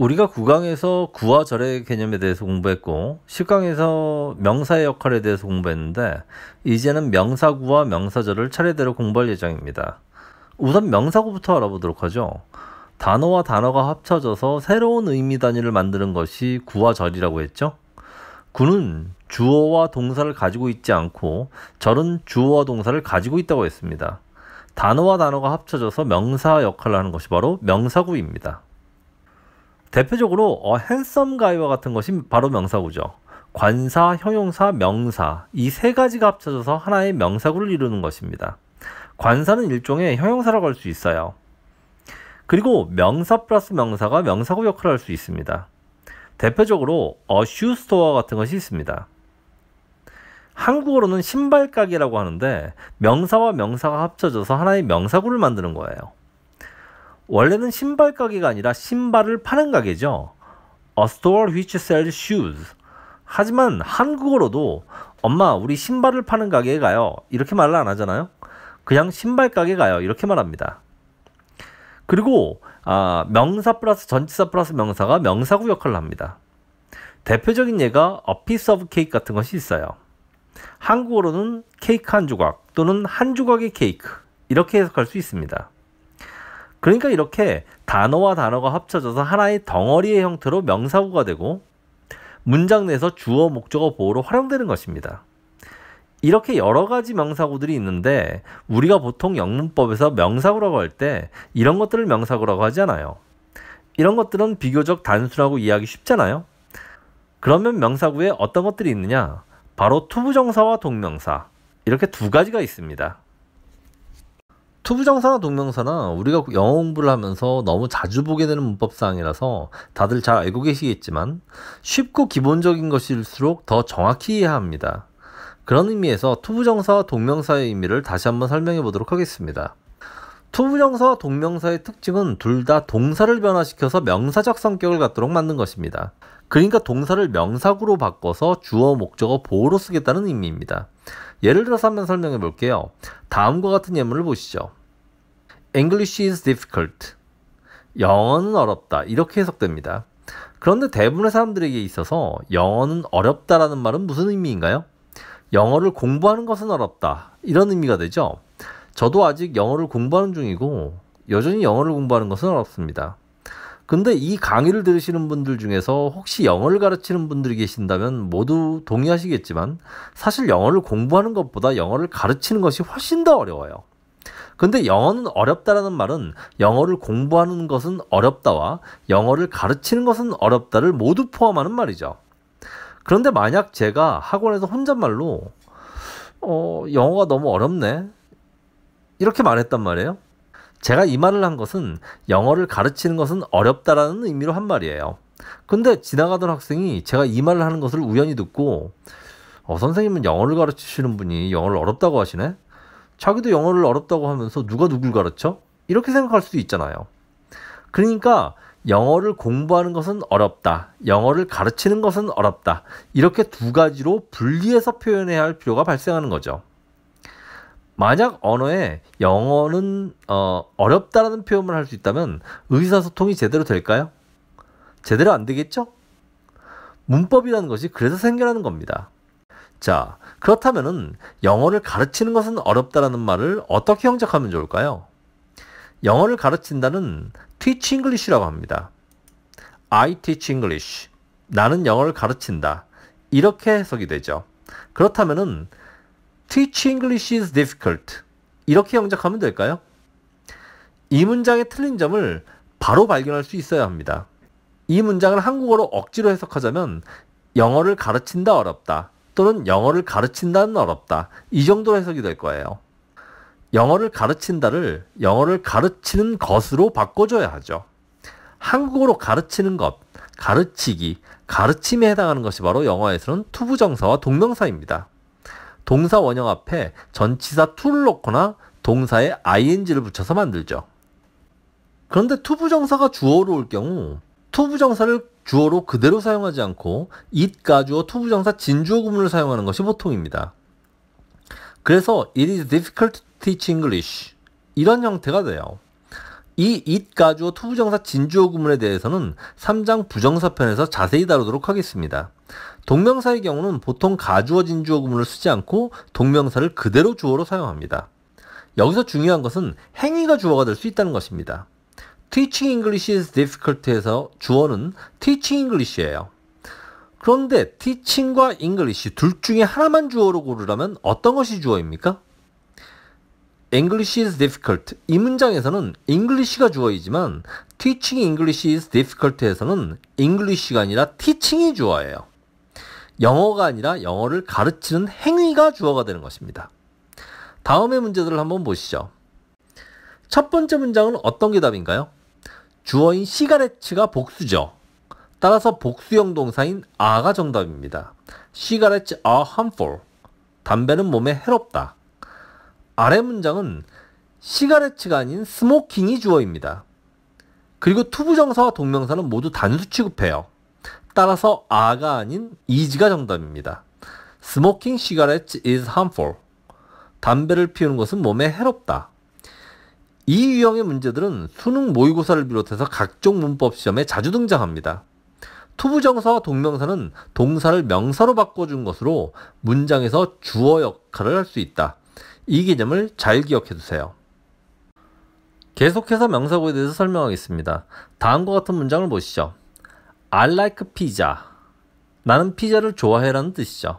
우리가 9강에서 구와 절의 개념에 대해서 공부했고 10강에서 명사의 역할에 대해서 공부했는데 이제는 명사구와 명사절을 차례대로 공부할 예정입니다. 우선 명사구부터 알아보도록 하죠. 단어와 단어가 합쳐져서 새로운 의미 단위를 만드는 것이 구와 절이라고 했죠. 구는 주어와 동사를 가지고 있지 않고 절은 주어와 동사를 가지고 있다고 했습니다. 단어와 단어가 합쳐져서 명사 역할을 하는 것이 바로 명사구입니다. 대표적으로 handsome guy와 같은 것이 바로 명사구죠. 관사, 형용사, 명사 이 세 가지가 합쳐져서 하나의 명사구를 이루는 것입니다. 관사는 일종의 형용사라고 할 수 있어요. 그리고 명사 플러스 명사가 명사구 역할을 할 수 있습니다. 대표적으로 shoe store 같은 것이 있습니다. 한국어로는 신발 가게라고 하는데 명사와 명사가 합쳐져서 하나의 명사구를 만드는 거예요. 원래는 신발 가게가 아니라 신발을 파는 가게죠. A store which sells shoes. 하지만 한국어로도 엄마 우리 신발을 파는 가게에 가요. 이렇게 말을 안 하잖아요. 그냥 신발 가게 가요. 이렇게 말합니다. 그리고 명사 플러스 전치사 플러스 명사가 명사구 역할을 합니다. 대표적인 예가 a piece of cake 같은 것이 있어요. 한국어로는 케이크 한 조각 또는 한 조각의 케이크 이렇게 해석할 수 있습니다. 그러니까 이렇게 단어와 단어가 합쳐져서 하나의 덩어리의 형태로 명사구가 되고 문장 내에서 주어, 목적어, 보어로 활용되는 것입니다. 이렇게 여러 가지 명사구들이 있는데 우리가 보통 영문법에서 명사구라고 할 때 이런 것들을 명사구라고 하지 않아요. 이런 것들은 비교적 단순하고 이해하기 쉽잖아요. 그러면 명사구에 어떤 것들이 있느냐? 바로 투부정사와 동명사 이렇게 두 가지가 있습니다. 투부정사나 동명사나 우리가 영어 공부를 하면서 너무 자주 보게 되는 문법사항이라서 다들 잘 알고 계시겠지만 쉽고 기본적인 것일수록 더 정확히 이해해야 합니다. 그런 의미에서 투부정사와 동명사의 의미를 다시 한번 설명해 보도록 하겠습니다. 투부정사와 동명사의 특징은 둘 다 동사를 변화시켜서 명사적 성격을 갖도록 만든 것입니다. 그러니까 동사를 명사구로 바꿔서 주어, 목적어, 보어로 쓰겠다는 의미입니다. 예를 들어서 한번 설명해 볼게요. 다음과 같은 예문을 보시죠. English is difficult. 영어는 어렵다. 이렇게 해석됩니다. 그런데 대부분의 사람들에게 있어서 영어는 어렵다라는 말은 무슨 의미인가요? 영어를 공부하는 것은 어렵다. 이런 의미가 되죠. 저도 아직 영어를 공부하는 중이고 여전히 영어를 공부하는 것은 어렵습니다. 근데 이 강의를 들으시는 분들 중에서 혹시 영어를 가르치는 분들이 계신다면 모두 동의하시겠지만 사실 영어를 공부하는 것보다 영어를 가르치는 것이 훨씬 더 어려워요. 근데 영어는 어렵다라는 말은 영어를 공부하는 것은 어렵다와 영어를 가르치는 것은 어렵다를 모두 포함하는 말이죠. 그런데 만약 제가 학원에서 혼잣말로 영어가 너무 어렵네 이렇게 말했단 말이에요. 제가 이 말을 한 것은 영어를 가르치는 것은 어렵다라는 의미로 한 말이에요. 근데 지나가던 학생이 제가 이 말을 하는 것을 우연히 듣고 선생님은 영어를 가르치시는 분이 영어를 어렵다고 하시네? 자기도 영어를 어렵다고 하면서 누가 누굴 가르쳐? 이렇게 생각할 수도 있잖아요. 그러니까 영어를 공부하는 것은 어렵다. 영어를 가르치는 것은 어렵다. 이렇게 두 가지로 분리해서 표현해야 할 필요가 발생하는 거죠. 만약 언어에 영어는 어렵다라는 표현을 할 수 있다면 의사소통이 제대로 될까요? 제대로 안 되겠죠? 문법이라는 것이 그래서 생겨나는 겁니다. 자, 그렇다면은 영어를 가르치는 것은 어렵다라는 말을 어떻게 형적하면 좋을까요? 영어를 가르친다는 teach English라고 합니다. I teach English. 나는 영어를 가르친다. 이렇게 해석이 되죠. 그렇다면은 teach English is difficult. 이렇게 형적하면 될까요? 이 문장의 틀린 점을 바로 발견할 수 있어야 합니다. 이 문장을 한국어로 억지로 해석하자면 영어를 가르친다 어렵다 또는 영어를 가르친다는 어렵다 이 정도로 해석이 될 거예요. 영어를 가르친다를 영어를 가르치는 것으로 바꿔줘야 하죠. 한국어로 가르치는 것, 가르치기, 가르침에 해당하는 것이 바로 영어에서는 투부정사와 동명사입니다. 동사 원형 앞에 전치사 to를 넣거나 동사에 ing를 붙여서 만들죠. 그런데 투부정사가 주어로 올 경우 투부정사를 주어로 그대로 사용하지 않고 it 가주어 투부정사 진주어 구문을 사용하는 것이 보통입니다. 그래서 it is difficult to teach English 이런 형태가 돼요. 이 it 가주어 투부정사 진주어 구문에 대해서는 3장 부정사편에서 자세히 다루도록 하겠습니다. 동명사의 경우는 보통 가주어 진주어 구문을 쓰지 않고 동명사를 그대로 주어로 사용합니다. 여기서 중요한 것은 행위가 주어가 될 수 있다는 것입니다. Teaching English is difficult에서 주어는 Teaching English예요. 그런데 teaching과 English 둘 중에 하나만 주어로 고르라면 어떤 것이 주어입니까? English is difficult. 이 문장에서는 English가 주어이지만 Teaching English is difficult에서는 English가 아니라 teaching이 주어예요. 영어가 아니라 영어를 가르치는 행위가 주어가 되는 것입니다. 다음의 문제들을 한번 보시죠. 첫 번째 문장은 어떤 게 답인가요? 주어인 시가레츠가 복수죠. 따라서 복수형 동사인 are가 정답입니다. Cigarettes are harmful. 담배는 몸에 해롭다. 아래 문장은 시가레츠가 아닌 스모킹이 주어입니다. 그리고 투부정사와 동명사는 모두 단수 취급해요. 따라서 are가 아닌 is가 정답입니다. Smoking cigarettes is harmful. 담배를 피우는 것은 몸에 해롭다. 이 유형의 문제들은 수능 모의고사를 비롯해서 각종 문법 시험에 자주 등장합니다. 투부정사와 동명사는 동사를 명사로 바꿔준 것으로 문장에서 주어 역할을 할 수 있다. 이 개념을 잘 기억해 두세요. 계속해서 명사구에 대해서 설명하겠습니다. 다음과 같은 문장을 보시죠. I like pizza. 나는 피자를 좋아해 라는 뜻이죠.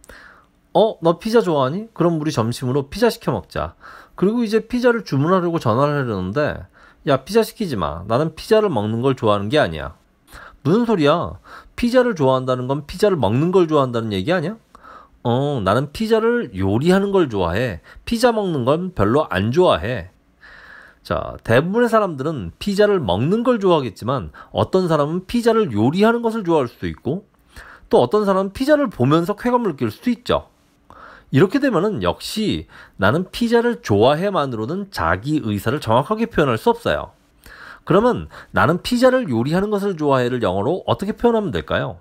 너 피자 좋아하니? 그럼 우리 점심으로 피자 시켜 먹자. 그리고 이제 피자를 주문하려고 전화를 하려는데 야, 피자 시키지 마. 나는 피자를 먹는 걸 좋아하는 게 아니야. 무슨 소리야? 피자를 좋아한다는 건 피자를 먹는 걸 좋아한다는 얘기 아니야? 나는 피자를 요리하는 걸 좋아해. 피자 먹는 건 별로 안 좋아해. 자, 대부분의 사람들은 피자를 먹는 걸 좋아하겠지만 어떤 사람은 피자를 요리하는 것을 좋아할 수도 있고 또 어떤 사람은 피자를 보면서 쾌감을 느낄 수도 있죠. 이렇게 되면은 역시 나는 피자를 좋아해만으로는 자기 의사를 정확하게 표현할 수 없어요. 그러면 나는 피자를 요리하는 것을 좋아해를 영어로 어떻게 표현하면 될까요?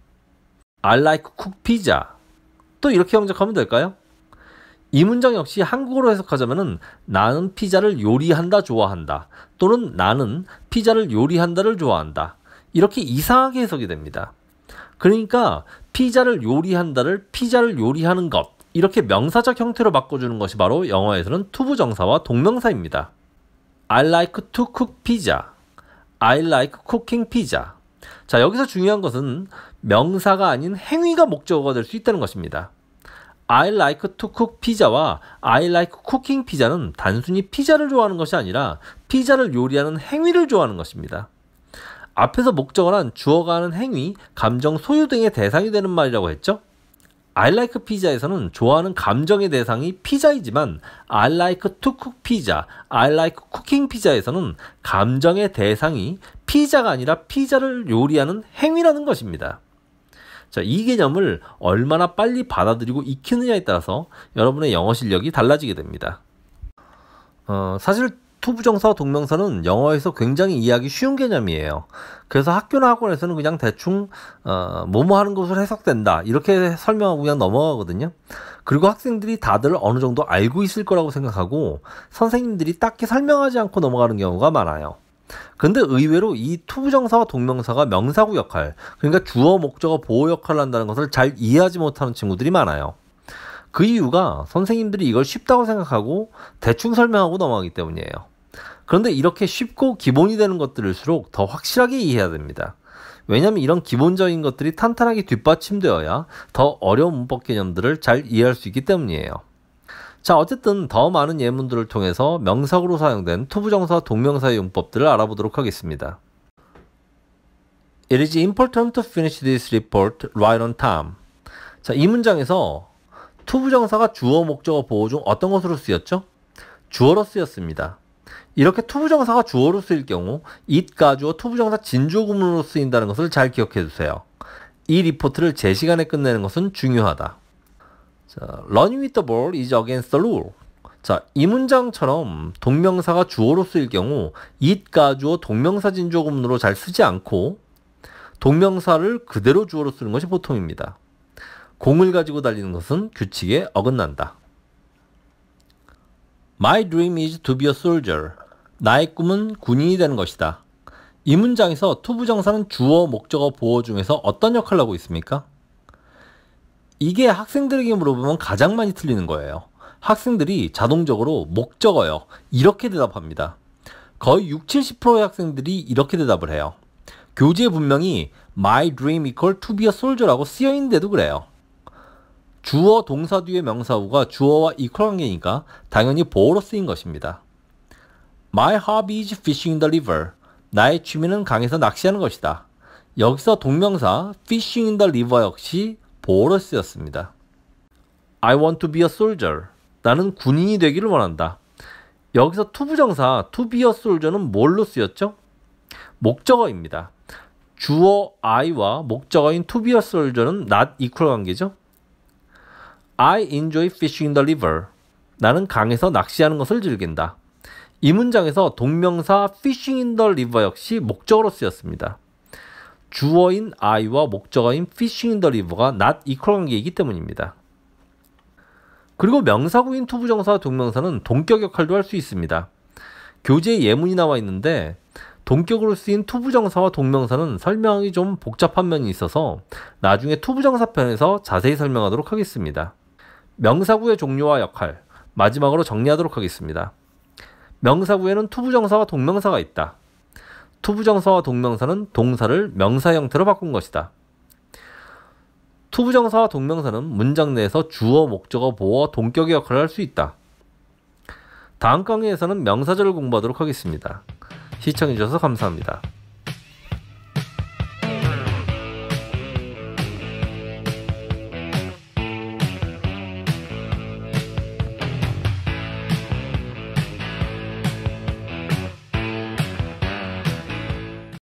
I like cook pizza. 또 이렇게 영작하면 될까요? 이 문장 역시 한국어로 해석하자면은 나는 피자를 요리한다 좋아한다 또는 나는 피자를 요리한다를 좋아한다 이렇게 이상하게 해석이 됩니다. 그러니까 피자를 요리한다를 피자를 요리하는 것 이렇게 명사적 형태로 바꿔주는 것이 바로 영어에서는 투부정사와 동명사입니다. I like to cook pizza. I like cooking pizza. 자, 여기서 중요한 것은 명사가 아닌 행위가 목적어가 될 수 있다는 것입니다. I like to cook pizza와 I like cooking pizza는 단순히 피자를 좋아하는 것이 아니라 피자를 요리하는 행위를 좋아하는 것입니다. 앞에서 목적어란 주어가 하는 행위, 감정, 소유 등의 대상이 되는 말이라고 했죠? I like pizza에서는 좋아하는 감정의 대상이 피자이지만 I like to cook pizza, I like cooking pizza에서는 감정의 대상이 피자가 아니라 피자를 요리하는 행위라는 것입니다. 자, 이 개념을 얼마나 빨리 받아들이고 익히느냐에 따라서 여러분의 영어 실력이 달라지게 됩니다. 사실 투부정사와 동명사는 영어에서 굉장히 이해하기 쉬운 개념이에요. 그래서 학교나 학원에서는 그냥 대충 뭐뭐 하는 것으로 해석된다 이렇게 설명하고 그냥 넘어가거든요. 그리고 학생들이 다들 어느 정도 알고 있을 거라고 생각하고 선생님들이 딱히 설명하지 않고 넘어가는 경우가 많아요. 근데 의외로 이 투부정사와 동명사가 명사구 역할, 그러니까 주어, 목적어, 보호 역할을 한다는 것을 잘 이해하지 못하는 친구들이 많아요. 그 이유가 선생님들이 이걸 쉽다고 생각하고 대충 설명하고 넘어가기 때문이에요. 그런데 이렇게 쉽고 기본이 되는 것들일수록 더 확실하게 이해해야 됩니다. 왜냐하면 이런 기본적인 것들이 탄탄하게 뒷받침되어야 더 어려운 문법 개념들을 잘 이해할 수 있기 때문이에요. 자, 어쨌든 더 많은 예문들을 통해서 명사구로 사용된 투부정사 동명사의 용법들을 알아보도록 하겠습니다. It is important to finish this report right on time. 자, 이 문장에서 투부정사가 주어, 목적어, 보호 중 어떤 것으로 쓰였죠? 주어로 쓰였습니다. 이렇게 투부정사가 주어로 쓰일 경우 it 가주어 투부정사 진주어 구문으로 쓰인다는 것을 잘 기억해 두세요. 이 리포트를 제 시간에 끝내는 것은 중요하다. 자, running with the ball is against the rule. 자, 이 문장처럼 동명사가 주어로 쓰일 경우 it 가주어 동명사 진주어 구문으로 잘 쓰지 않고 동명사를 그대로 주어로 쓰는 것이 보통입니다. 공을 가지고 달리는 것은 규칙에 어긋난다. My dream is to be a soldier. 나의 꿈은 군인이 되는 것이다. 이 문장에서 투부정사는 주어, 목적어, 보어 중에서 어떤 역할을 하고 있습니까? 이게 학생들에게 물어보면 가장 많이 틀리는 거예요. 학생들이 자동적으로 목적어요. 이렇게 대답합니다. 거의 60-70%의 학생들이 이렇게 대답을 해요. 교재에 분명히 My dream equal to be a soldier라고 쓰여있는데도 그래요. 주어 동사 뒤에 명사구가 주어와 equal 관계니까 당연히 보어로 쓰인 것입니다. My hobby is fishing in the river. 나의 취미는 강에서 낚시하는 것이다. 여기서 동명사 fishing in the river 역시 보어로 쓰였습니다. I want to be a soldier. 나는 군인이 되기를 원한다. 여기서 투부정사 to be a soldier는 뭘로 쓰였죠? 목적어입니다. 주어 I와 목적어인 to be a soldier는 not equal 관계죠? I enjoy fishing in the river. 나는 강에서 낚시하는 것을 즐긴다. 이 문장에서 동명사 fishing in the river 역시 목적어로 쓰였습니다. 주어인 I와 목적어인 fishing in the river가 not equal 관계이기 때문입니다. 그리고 명사구인 투부정사 동명사는 동격 역할도 할 수 있습니다. 교재에 예문이 나와 있는데 동격으로 쓰인 투부정사와 동명사는 설명이 좀 복잡한 면이 있어서 나중에 투부정사 편에서 자세히 설명하도록 하겠습니다. 명사구의 종류와 역할, 마지막으로 정리하도록 하겠습니다. 명사구에는 투부정사와 동명사가 있다. 투부정사와 동명사는 동사를 명사 형태로 바꾼 것이다. 투부정사와 동명사는 문장 내에서 주어, 목적어, 보어, 동격의 역할을 할 수 있다. 다음 강의에서는 명사절을 공부하도록 하겠습니다. 시청해주셔서 감사합니다.